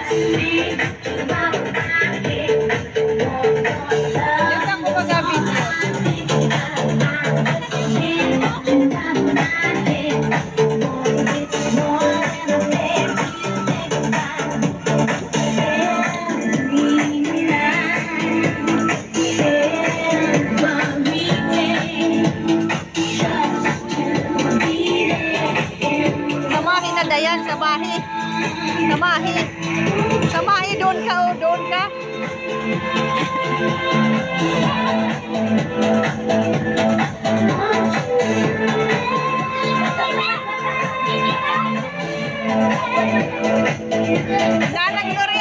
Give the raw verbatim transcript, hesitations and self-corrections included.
Yan ako mag-video. Samahi na Dayan, samahi. Samahi. Samahi, doon ka o, doon ka. Nanang Gloria.